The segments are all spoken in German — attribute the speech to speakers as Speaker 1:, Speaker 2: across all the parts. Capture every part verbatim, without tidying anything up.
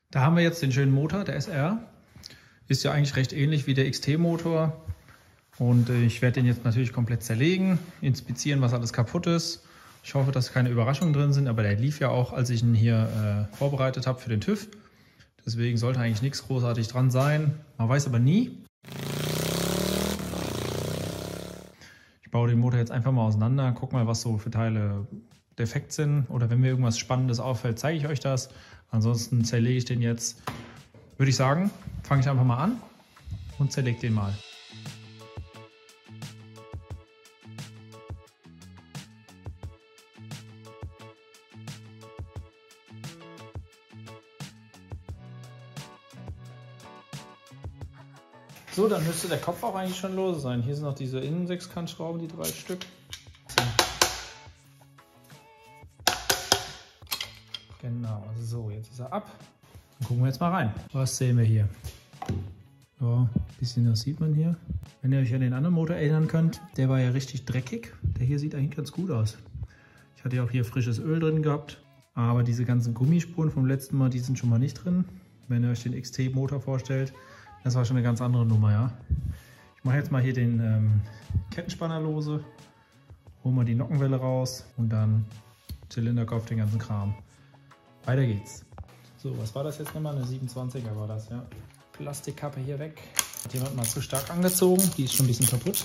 Speaker 1: Da haben wir jetzt den schönen Motor, der S R. Ist ja eigentlich recht ähnlich wie der X T-Motor. Und ich werde den jetzt natürlich komplett zerlegen, inspizieren, was alles kaputt ist. Ich hoffe, dass keine Überraschungen drin sind, aber der lief ja auch, als ich ihn hier äh, vorbereitet habe für den TÜV. Deswegen sollte eigentlich nichts großartig dran sein. Man weiß aber nie. Ich baue den Motor jetzt einfach mal auseinander, guck mal, was so für Teile defekt sind. Oder wenn mir irgendwas Spannendes auffällt, zeige ich euch das. Ansonsten zerlege ich den jetzt. Würde ich sagen, fange ich einfach mal an und zerlege den mal. So, dann müsste der Kopf auch eigentlich schon los sein. Hier sind noch diese Innensechskantschrauben, die drei Stück. Genau, so, jetzt ist er ab. Dann gucken wir jetzt mal rein. Was sehen wir hier? Ja, ein bisschen das sieht man hier. Wenn ihr euch an den anderen Motor erinnern könnt, der war ja richtig dreckig. Der hier sieht eigentlich ganz gut aus. Ich hatte ja auch hier frisches Öl drin gehabt. Aber diese ganzen Gummispuren vom letzten Mal, die sind schon mal nicht drin. Wenn ihr euch den X T-Motor vorstellt, das war schon eine ganz andere Nummer, ja. Ich mache jetzt mal hier den ähm, Kettenspanner lose, hole mal die Nockenwelle raus und dann Zylinderkopf, den ganzen Kram. Weiter geht's. So, was war das jetzt nochmal? Eine siebenundzwanziger war das, ja. Plastikkappe hier weg. Hat jemand mal zu stark angezogen, die ist schon ein bisschen kaputt.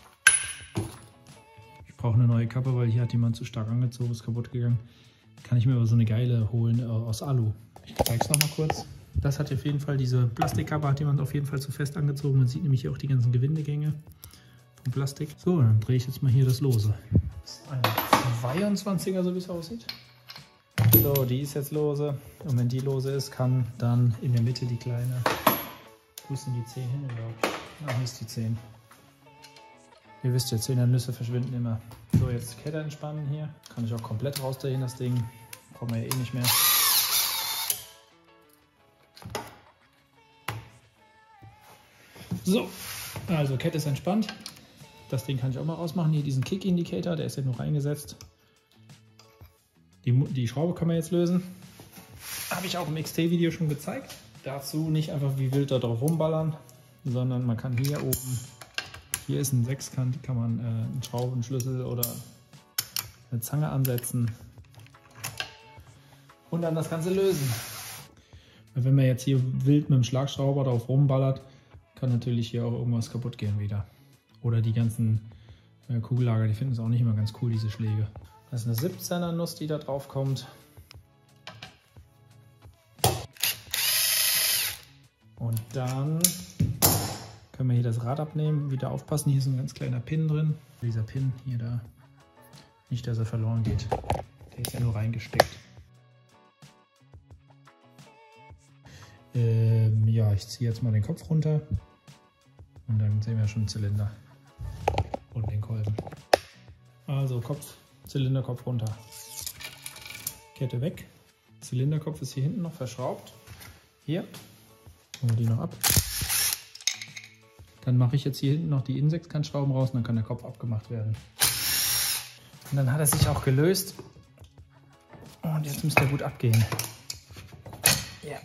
Speaker 1: Ich brauche eine neue Kappe, weil hier hat jemand zu stark angezogen, ist kaputt gegangen. Kann ich mir aber so eine geile holen äh, aus Alu. Ich zeige es nochmal kurz. Das hat auf jeden Fall, diese Plastikkappe hat jemand auf jeden Fall zu fest angezogen. Man sieht nämlich hier auch die ganzen Gewindegänge vom Plastik. So, dann drehe ich jetzt mal hier das Lose. Das ist eine zweiundzwanziger, so wie es aussieht. So, die ist jetzt lose. Und wenn die lose ist, kann dann in der Mitte die kleine... Wo ist denn die zehn hin, glaube ich? Ah, hier ist die zehn. Ihr wisst ja, Zehnernüsse verschwinden immer. So, jetzt Kette entspannen hier. Kann ich auch komplett rausdrehen, das Ding. Brauchen wir ja eh nicht mehr. So, also Kette ist entspannt. Das Ding kann ich auch mal rausmachen. Hier diesen Kick-Indicator, der ist ja nur reingesetzt. Die, die Schraube kann man jetzt lösen. Habe ich auch im X T-Video schon gezeigt. Dazu nicht einfach wie wild da drauf rumballern, sondern man kann hier oben, hier ist ein Sechskant, kann man äh, einen Schraubenschlüssel oder eine Zange ansetzen und dann das Ganze lösen. Wenn man jetzt hier wild mit dem Schlagschrauber drauf rumballert, kann natürlich hier auch irgendwas kaputt gehen wieder. Oder die ganzen äh, Kugellager, die finden es auch nicht immer ganz cool, diese Schläge. Das ist eine siebzehner Nuss, die da drauf kommt. Und dann können wir hier das Rad abnehmen, wieder aufpassen, hier ist ein ganz kleiner Pin drin. Dieser Pin hier da, nicht dass er verloren geht, der ist ja nur reingesteckt. Ähm, ja, ich ziehe jetzt mal den Kopf runter und dann sehen wir schon den Zylinder und den Kolben. Also Kopf, Zylinderkopf runter, Kette weg, Zylinderkopf ist hier hinten noch verschraubt. Hier, holen wir die noch ab. Dann mache ich jetzt hier hinten noch die Innensechskantschrauben raus und dann kann der Kopf abgemacht werden. Und dann hat er sich auch gelöst und jetzt müsste er gut abgehen. Ja.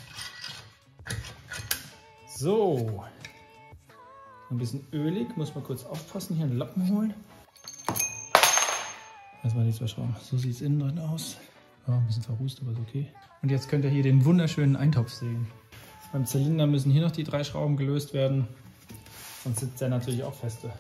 Speaker 1: So, ein bisschen ölig, muss man kurz aufpassen, hier einen Lappen holen. Erstmal die zwei Schrauben. So sieht es innen drin aus. Ja, ein bisschen verrußt, aber ist okay. Und jetzt könnt ihr hier den wunderschönen Eintopf sehen. Beim Zylinder müssen hier noch die drei Schrauben gelöst werden, sonst sitzt der natürlich auch feste.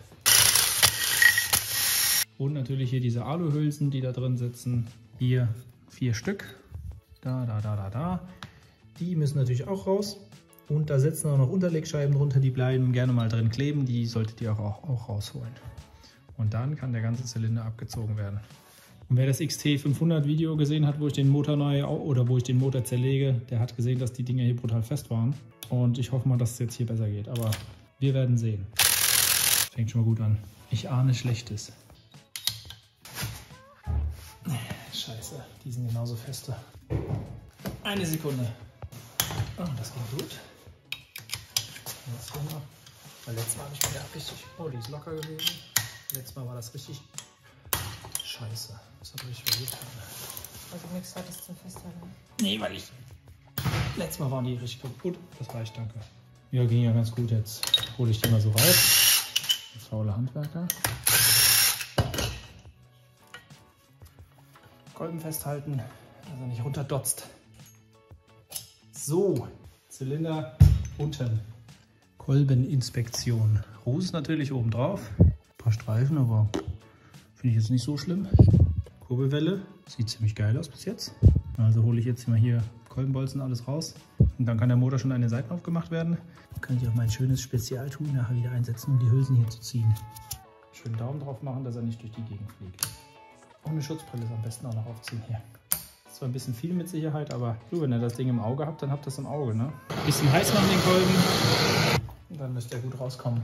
Speaker 1: Und natürlich hier diese Aluhülsen, die da drin sitzen. Hier vier Stück. Da, da, da, da, da. Die müssen natürlich auch raus. Und da sitzen auch noch Unterlegscheiben drunter, die bleiben gerne mal drin kleben. Die solltet ihr auch, auch rausholen. Und dann kann der ganze Zylinder abgezogen werden. Und wer das X T fünfhundert Video gesehen hat, wo ich den Motor neu oder wo ich den Motor zerlege, der hat gesehen, dass die Dinger hier brutal fest waren. Und ich hoffe mal, dass es jetzt hier besser geht. Aber wir werden sehen. Fängt schon mal gut an. Ich ahne Schlechtes. Scheiße, die sind genauso feste. Eine Sekunde. Oh, das geht gut. Jetzt haben wir. Weil letztes Mal habe ich wieder richtig. Oh, die ist locker gewesen. Letztes Mal war das richtig. Scheiße. Das hat richtig wehgetan.
Speaker 2: Also nichts hattest zum Festhalten?
Speaker 1: Nee, weil ich Letztes Mal waren die richtig gut. Das reicht, danke. Ja, ging ja ganz gut. Jetzt hole ich die mal so raus. Faule Handwerker. Kolben festhalten, dass er nicht runterdotzt. So, Zylinder unten. Kolbeninspektion. Ruß ist natürlich oben drauf. Ein paar Streifen, aber finde ich jetzt nicht so schlimm. Kurbelwelle. Sieht ziemlich geil aus bis jetzt. Also hole ich jetzt mal hier Kolbenbolzen alles raus. Und dann kann der Motor schon an den Seiten aufgemacht werden. Dann kann ich auch mein schönes Spezialtool nachher wieder einsetzen, um die Hülsen hier zu ziehen. Schönen Daumen drauf machen, dass er nicht durch die Gegend fliegt. Und eine Schutzbrille ist am besten auch noch aufziehen hier. Das ist zwar ein bisschen viel mit Sicherheit, aber du, wenn ihr das Ding im Auge habt, dann habt ihr das im Auge, ne? Ein bisschen heiß machen den Kolben. Und dann müsst ihr gut rauskommen.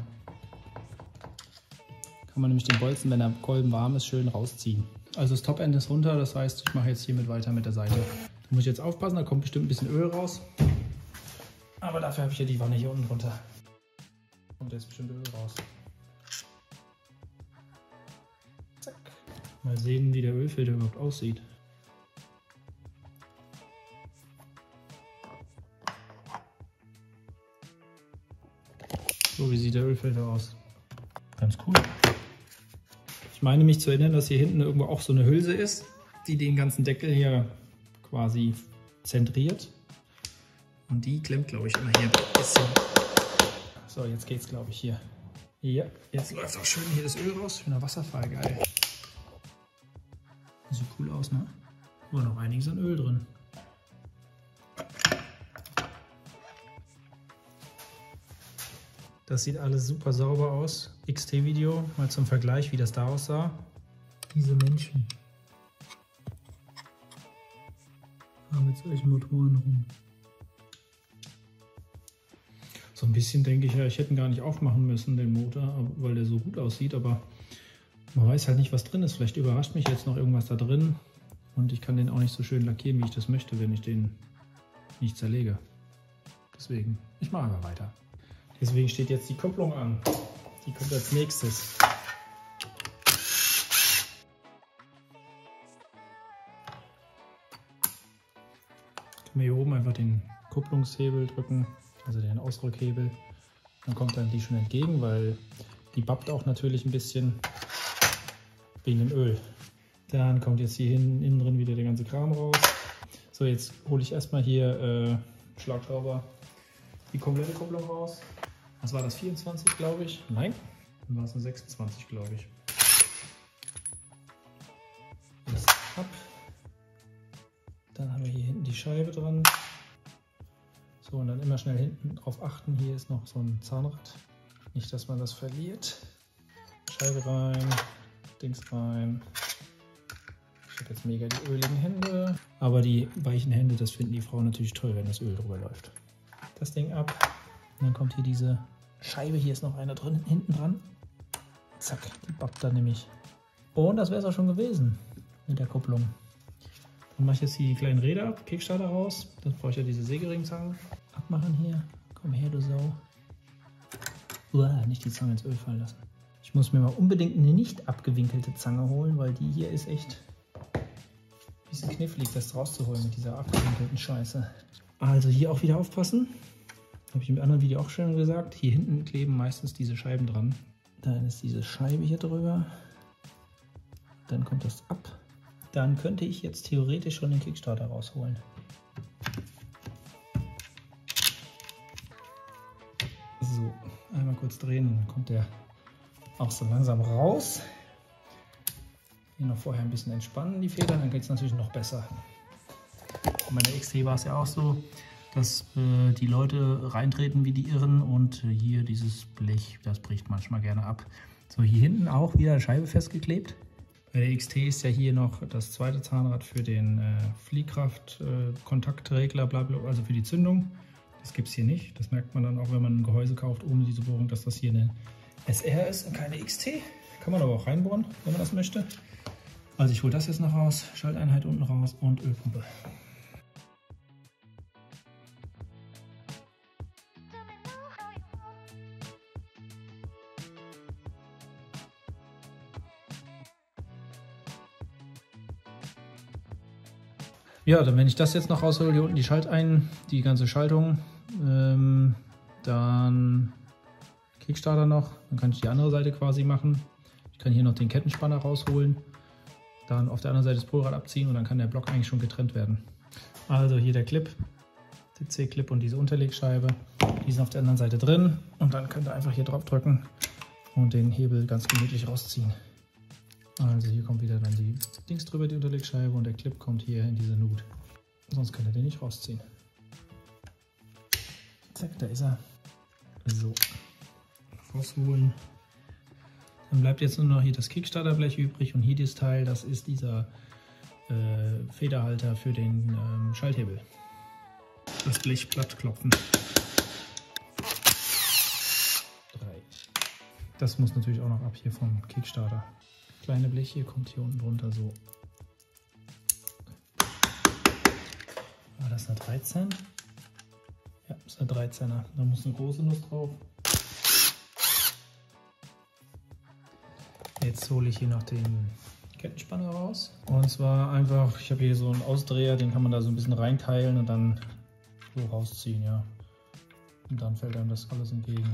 Speaker 1: Kann man nämlich den Bolzen, wenn der Kolben warm ist, schön rausziehen. Also das Topend ist runter, das heißt, ich mache jetzt hiermit weiter mit der Seite. Da muss ich jetzt aufpassen, da kommt bestimmt ein bisschen Öl raus. Aber dafür habe ich ja die Wanne hier unten drunter. Kommt jetzt bestimmt Öl raus. Zack. Mal sehen, wie der Ölfilter überhaupt aussieht. So, wie sieht der Ölfilter aus? Ganz cool. Ich meine mich zu erinnern, dass hier hinten irgendwo auch so eine Hülse ist, die den ganzen Deckel hier quasi zentriert. Und die klemmt, glaube ich, immer hier ein bisschen. So, jetzt geht's, glaube ich, hier. Ja, jetzt läuft auch schön hier das Öl raus. Schöner Wasserfall, geil. Sieht cool aus, ne? War noch einiges an Öl drin. Das sieht alles super sauber aus. X T-Video, mal zum Vergleich, wie das da aussah. Diese Menschen fahren mit solchen Motoren rum. So ein bisschen denke ich ja, ich hätte ihn gar nicht aufmachen müssen, den Motor, weil der so gut aussieht, aber man weiß halt nicht, was drin ist. Vielleicht überrascht mich jetzt noch irgendwas da drin und ich kann den auch nicht so schön lackieren, wie ich das möchte, wenn ich den nicht zerlege. Deswegen, ich mache einfach weiter. Deswegen steht jetzt die Kupplung an. Die kommt als nächstes. Können wir hier oben einfach den Kupplungshebel drücken, also den Ausdrückhebel. Dann kommt dann die schon entgegen, weil die babbt auch natürlich ein bisschen wegen dem Öl. Dann kommt jetzt hier hinten innen drin wieder der ganze Kram raus. So, jetzt hole ich erstmal hier äh, Schlagschrauber die komplette Kupplung raus. Was war das, vierundzwanzig, glaube ich? Nein, dann war es eine sechsundzwanzig, glaube ich. Das ab. Dann haben wir hier hinten die Scheibe dran. So, und dann immer schnell hinten drauf achten. Hier ist noch so ein Zahnrad. Nicht, dass man das verliert. Scheibe rein, Dings rein. Ich habe jetzt mega die öligen Hände. Aber die weichen Hände, das finden die Frauen natürlich toll, wenn das Öl drüber läuft. Das Ding ab. Und dann kommt hier diese Scheibe, hier ist noch eine drin, hinten dran. Zack, die babbt dann nämlich. Und das wäre es auch schon gewesen mit der Kupplung. Dann mache ich jetzt hier die kleinen Räder ab, Kickstarter raus. Dann brauche ich ja diese Sägeringzangen. Abmachen hier. Komm her, du Sau. Uah, nicht die Zange ins Öl fallen lassen. Ich muss mir mal unbedingt eine nicht abgewinkelte Zange holen, weil die hier ist echt ein bisschen knifflig, das rauszuholen mit dieser abgewinkelten Scheiße. Also hier auch wieder aufpassen. Habe ich im anderen Video auch schon gesagt. Hier hinten kleben meistens diese Scheiben dran. Dann ist diese Scheibe hier drüber. Dann kommt das ab. Dann könnte ich jetzt theoretisch schon den Kickstarter rausholen. So, einmal kurz drehen, dann kommt der auch so langsam raus. Hier noch vorher ein bisschen entspannen die Federn, dann geht es natürlich noch besser. Bei meiner X T war es ja auch so, dass äh, die Leute reintreten wie die Irren und äh, hier dieses Blech, das bricht manchmal gerne ab. So, hier hinten auch wieder eine Scheibe festgeklebt. Bei der X T ist ja hier noch das zweite Zahnrad für den äh, Fliehkraft-Kontaktregler, äh, blablabla, also für die Zündung. Das gibt es hier nicht. Das merkt man dann auch, wenn man ein Gehäuse kauft ohne diese Bohrung, dass das hier eine S R ist und keine X T. Kann man aber auch reinbohren, wenn man das möchte. Also ich hole das jetzt noch raus, Schalteinheit unten raus und Ölpumpe. Ja, dann wenn ich das jetzt noch raushole, hier unten die Schaltein, die ganze Schaltung, ähm, dann Kickstarter noch, dann kann ich die andere Seite quasi machen. Ich kann hier noch den Kettenspanner rausholen, dann auf der anderen Seite das Polrad abziehen und dann kann der Block eigentlich schon getrennt werden. Also hier der Clip, der C-Clip und diese Unterlegscheibe, die sind auf der anderen Seite drin und dann könnt ihr einfach hier drauf drücken und den Hebel ganz gemütlich rausziehen. Also hier kommt wieder dann die Dings drüber, die Unterlegscheibe, und der Clip kommt hier in diese Nut. Sonst könnt ihr den nicht rausziehen. Zack, da ist er. So, rausholen. Dann bleibt jetzt nur noch hier das Kickstarterblech übrig und hier das Teil, das ist dieser äh, Federhalter für den ähm, Schalthebel. Das Blech platt klopfen. Drei. Das muss natürlich auch noch ab hier vom Kickstarter. Kleine Blech hier kommt hier unten drunter so. War das eine dreizehn? Ja, das ist eine dreizehner. Da muss eine große Nuss drauf. Jetzt hole ich hier noch den Kettenspanner raus. Und zwar einfach, ich habe hier so einen Ausdreher, den kann man da so ein bisschen reinkeilen und dann so rausziehen, ja. Und dann fällt einem das alles entgegen.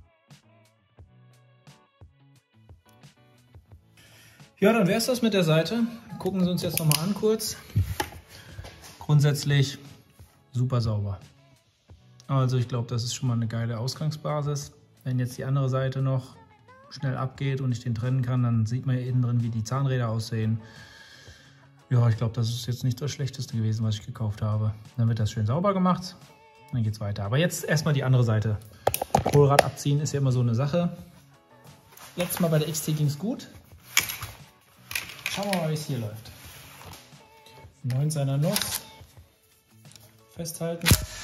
Speaker 1: Ja, dann wäre es das mit der Seite. Gucken Sie uns jetzt nochmal an kurz. Grundsätzlich super sauber. Also ich glaube, das ist schon mal eine geile Ausgangsbasis. Wenn jetzt die andere Seite noch schnell abgeht und ich den trennen kann, dann sieht man hier innen drin, wie die Zahnräder aussehen. Ja, ich glaube, das ist jetzt nicht das Schlechteste gewesen, was ich gekauft habe. Dann wird das schön sauber gemacht. Dann geht es weiter. Aber jetzt erstmal die andere Seite. Polrad abziehen ist ja immer so eine Sache. Letztes Mal bei der X T ging es gut. Schauen wir mal, wie es hier läuft. neunzehner Nuss. Festhalten.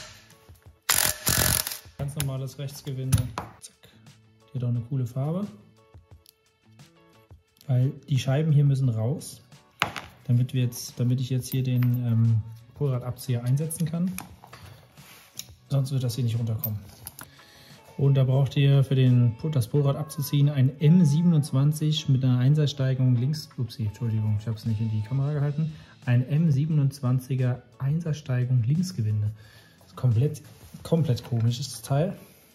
Speaker 1: Ganz normales Rechtsgewinde. Zack. Hier doch eine coole Farbe. Weil die Scheiben hier müssen raus, damit, wir jetzt, damit ich jetzt hier den ähm, Polradabzieher einsetzen kann. Sonst wird das hier nicht runterkommen. Und da braucht ihr für den, das Polrad abzuziehen ein M siebenundzwanzig mit einer Einsersteigung links. Upsi, Entschuldigung, ich habe es nicht in die Kamera gehalten. Ein M siebenundzwanziger Einsersteigung Linksgewinde. Komplett, komplett komisch ist das Teil.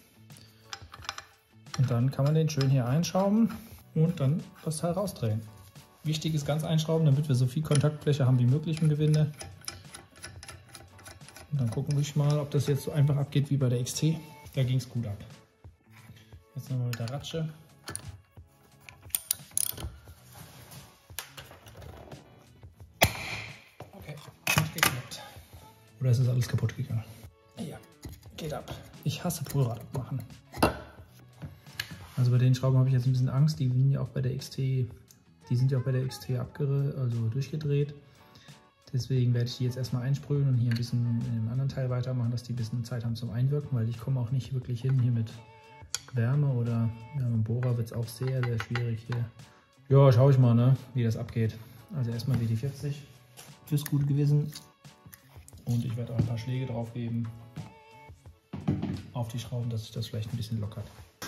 Speaker 1: Und dann kann man den schön hier einschrauben und dann das Teil rausdrehen. Wichtig ist ganz einschrauben, damit wir so viel Kontaktfläche haben wie möglich im Gewinde. Und dann gucken wir mal, ob das jetzt so einfach abgeht wie bei der X T. Da ging es gut ab. Jetzt nochmal mit der Ratsche. Okay, nicht geklappt. Oder ist das alles kaputt gegangen? Ja, geht ab. Ich hasse Polrad abmachen. Also bei den Schrauben habe ich jetzt ein bisschen Angst. Die sind ja auch bei der X T, die sind ja auch bei der X T abgere, also durchgedreht. Deswegen werde ich die jetzt erstmal einsprühen und hier ein bisschen in dem anderen Teil weitermachen, dass die ein bisschen Zeit haben zum Einwirken, weil ich komme auch nicht wirklich hin hier mit Wärme oder ja, mit dem Bohrer wird es auch sehr, sehr schwierig hier. Ja, schaue ich mal, ne, wie das abgeht. Also erstmal W D vierzig fürs gute Gewissen und ich werde auch ein paar Schläge drauf geben auf die Schrauben, dass sich das vielleicht ein bisschen lockert.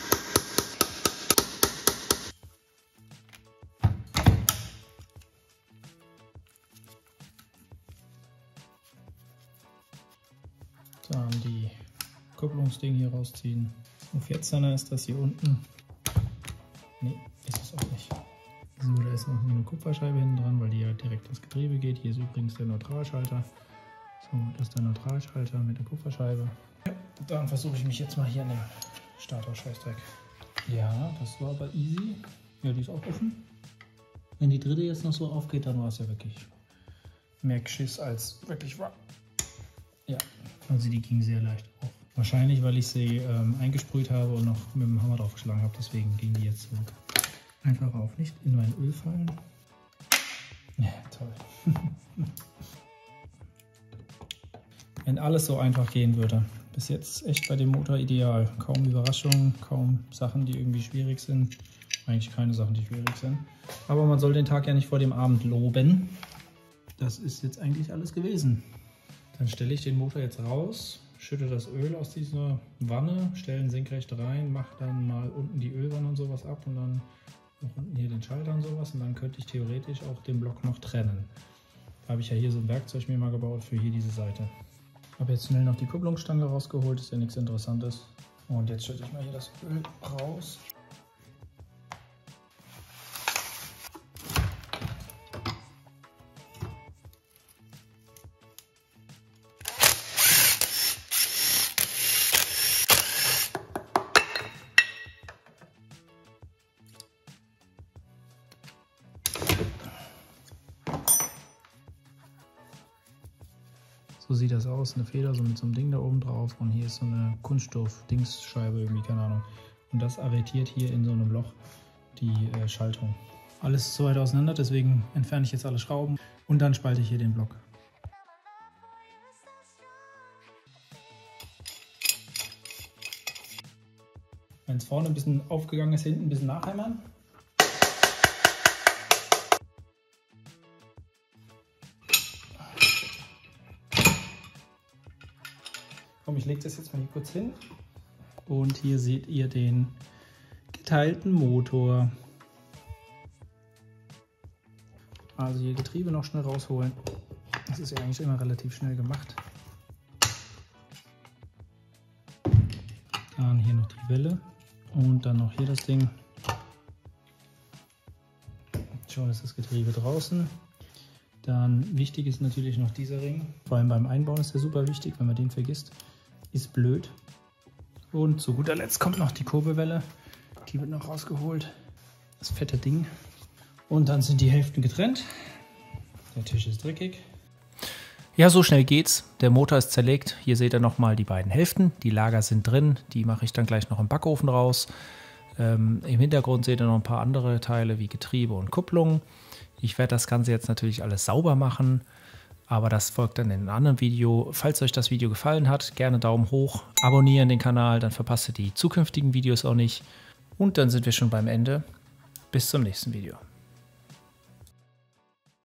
Speaker 1: Dann die Kupplungsding hier rausziehen. Ein vierzehner ist das hier unten. Ne, ist es auch nicht. So, da ist noch eine Kupferscheibe hinten dran, weil die ja direkt ins Getriebe geht. Hier ist übrigens der Neutralschalter. So, das ist der Neutralschalter mit der Kupferscheibe. Ja, dann versuche ich mich jetzt mal hier an dem Starter-Scheißdreck. Ja, das war aber easy. Ja, die ist auch offen. Wenn die dritte jetzt noch so aufgeht, dann war es ja wirklich mehr Geschiss als wirklich war. Ja, also die ging sehr leicht auf. Wahrscheinlich, weil ich sie ähm, eingesprüht habe und noch mit dem Hammer draufgeschlagen habe, deswegen ging die jetzt so einfach auf. Nicht in mein Öl fallen. Ja, toll. Wenn alles so einfach gehen würde. Bis jetzt echt bei dem Motor ideal. Kaum Überraschungen, kaum Sachen, die irgendwie schwierig sind. Eigentlich keine Sachen, die schwierig sind. Aber man soll den Tag ja nicht vor dem Abend loben. Das ist jetzt eigentlich alles gewesen. Dann stelle ich den Motor jetzt raus, schütte das Öl aus dieser Wanne, stelle ihn senkrecht rein, mache dann mal unten die Ölwanne und sowas ab und dann noch unten hier den Schalter und sowas und dann könnte ich theoretisch auch den Block noch trennen. Da habe ich ja hier so ein Werkzeug mir mal gebaut für hier diese Seite. Habe jetzt schnell noch die Kupplungsstange rausgeholt, ist ja nichts Interessantes. Und jetzt schütte ich mal hier das Öl raus. So sieht das aus, eine Feder so mit so einem Ding da oben drauf und hier ist so eine Kunststoff-Dingsscheibe irgendwie, keine Ahnung. Und das arretiert hier in so einem Loch die äh, Schaltung. Alles ist so weit auseinander, deswegen entferne ich jetzt alle Schrauben und dann spalte ich hier den Block. Wenn es vorne ein bisschen aufgegangen ist, hinten ein bisschen nachhämmern. Komm, ich lege das jetzt mal hier kurz hin. Und hier seht ihr den geteilten Motor. Also hier Getriebe noch schnell rausholen. Das ist ja eigentlich immer relativ schnell gemacht. Dann hier noch die Welle und dann noch hier das Ding. Schon ist das Getriebe draußen. Dann wichtig ist natürlich noch dieser Ring. Vor allem beim Einbauen ist der super wichtig, wenn man den vergisst. Ist blöd. Und zu guter Letzt kommt noch die Kurbelwelle. Die wird noch rausgeholt. Das fette Ding. Und dann sind die Hälften getrennt. Der Tisch ist dreckig. Ja, so schnell geht's. Der Motor ist zerlegt. Hier seht ihr nochmal die beiden Hälften. Die Lager sind drin. Die mache ich dann gleich noch im Backofen raus. Ähm, im Hintergrund seht ihr noch ein paar andere Teile wie Getriebe und Kupplung. Ich werde das Ganze jetzt natürlich alles sauber machen. Aber das folgt dann in einem anderen Video. Falls euch das Video gefallen hat, gerne Daumen hoch, abonnieren den Kanal, dann verpasst ihr die zukünftigen Videos auch nicht. Und dann sind wir schon beim Ende. Bis zum nächsten Video.